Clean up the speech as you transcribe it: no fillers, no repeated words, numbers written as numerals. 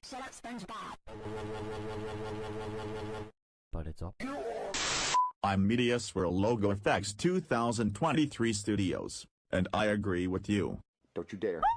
Shut up, SpongeBob. But it's up. I'm Media Swirl Logo Effects 2023 Studios, and I agree with you. Don't you dare.